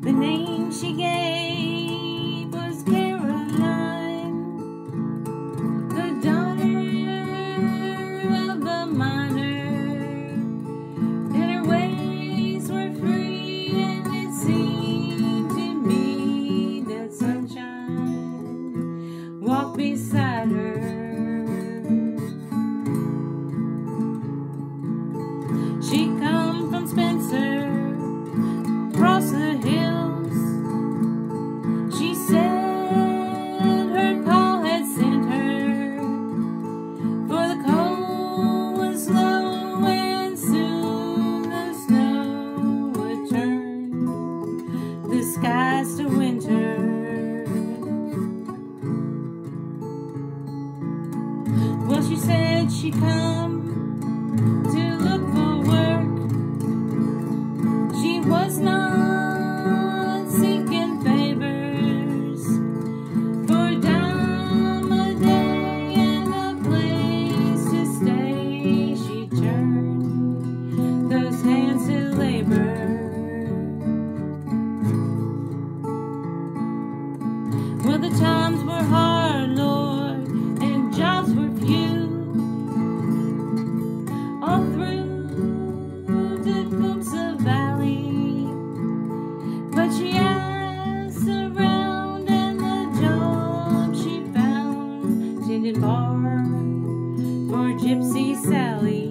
The name she gave was Caroline, the daughter of the miner, and her ways were free, and it seemed to me that sunshine walked beside her. She come from Spencer, across the hills. She said her pa had sent her, for the cold was low and soon the snow would turn the skies to winter. Well, she said she'd come to look for work. She was not seeking favors for a dime a day and a place to stay. She turned those hands to labor. Well, the times were hard, Lord, and jobs were few. All through Tecumseh Valley, but she asked around, and the job she found tended bar for Gypsy Sally.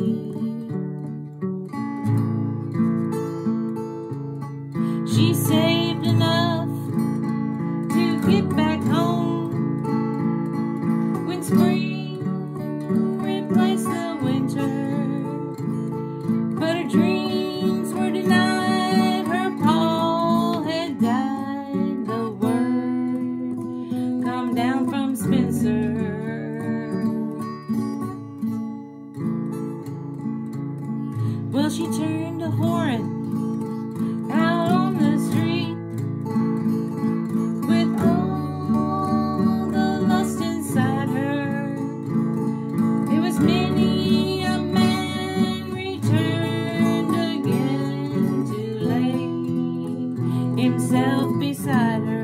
She saved enough to get back home when spring replaced the winter. But her dreams were denied, her pa had died. The word come down from Spencer. Well, she turned a whoring out on the street with all the lust inside her. It was many a man returned again to lay himself beside her.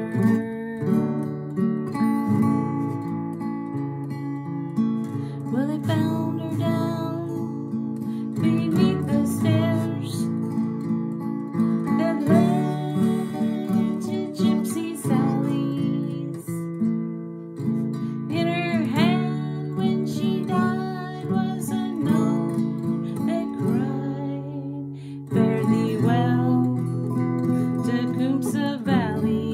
Well, they found her down beneath the stairs that led to Gypsy Sally's. In her hand when she died was a note that cried, "Fare thee well, Tecumseh Valley."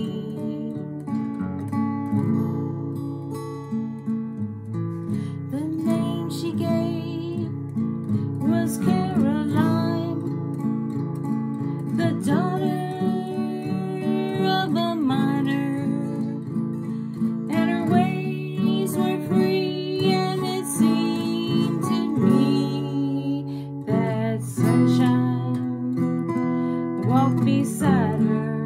The name she gave was Caroline, the daughter of a miner, and her ways were free, and it seemed to me that sunshine walked beside her.